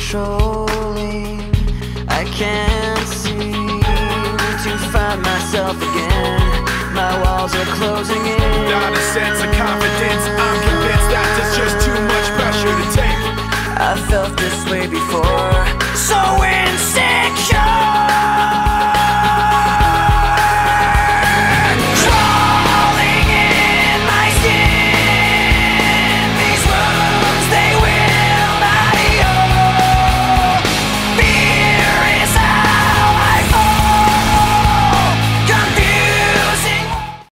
controlling. I can't seem to find myself again. My walls are closing in. Not a sense of confidence, I'm convinced that there's just too much pressure to take. I felt this way before.